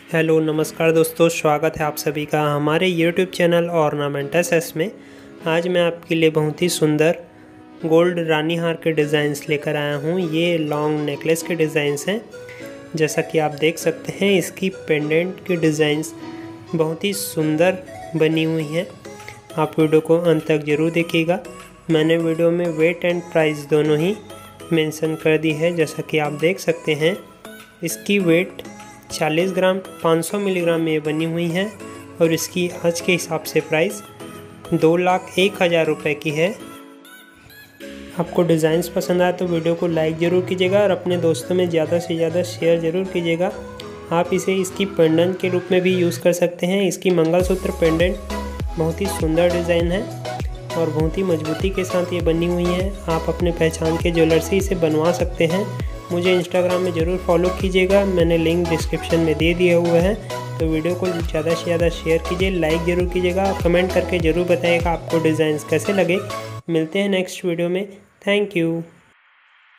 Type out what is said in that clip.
Hello नमस्कार दोस्तों, स्वागत है आप सभी का हमारे यूट्यूब चैनल ऑर्नामेंटस में। आज मैं आपके लिए बहुत ही सुंदर गोल्ड रानी हार के डिज़ाइंस लेकर आया हूँ। ये लॉन्ग नेकलेस के डिज़ाइंस हैं। जैसा कि आप देख सकते हैं, इसकी पेंडेंट की डिज़ाइंस बहुत ही सुंदर बनी हुई हैं। आप वीडियो को अंत तक ज़रूर देखिएगा। मैंने वीडियो में वेट एंड प्राइस दोनों ही मेंशन कर दी है। जैसा कि आप देख सकते हैं, इसकी वेट 40 ग्राम 500 मिलीग्राम में बनी हुई है और इसकी आज के हिसाब से प्राइस 2,01,000 रुपये की है। आपको डिज़ाइंस पसंद आए तो वीडियो को लाइक ज़रूर कीजिएगा और अपने दोस्तों में ज़्यादा से ज़्यादा शेयर ज़रूर कीजिएगा। आप इसे इसकी पेंडेंट के रूप में भी यूज़ कर सकते हैं। इसकी मंगलसूत्र पेंडेंट बहुत ही सुंदर डिज़ाइन है और बहुत ही मजबूती के साथ ये बनी हुई है। आप अपने पहचान के ज्वेलर से इसे बनवा सकते हैं। मुझे इंस्टाग्राम में ज़रूर फॉलो कीजिएगा, मैंने लिंक डिस्क्रिप्शन में दे दिए हुए हैं। तो वीडियो को ज़्यादा से ज़्यादा शेयर कीजिए, लाइक ज़रूर कीजिएगा, कमेंट करके ज़रूर बताइएगा आपको डिज़ाइंस कैसे लगे। मिलते हैं नेक्स्ट वीडियो में। Thank you.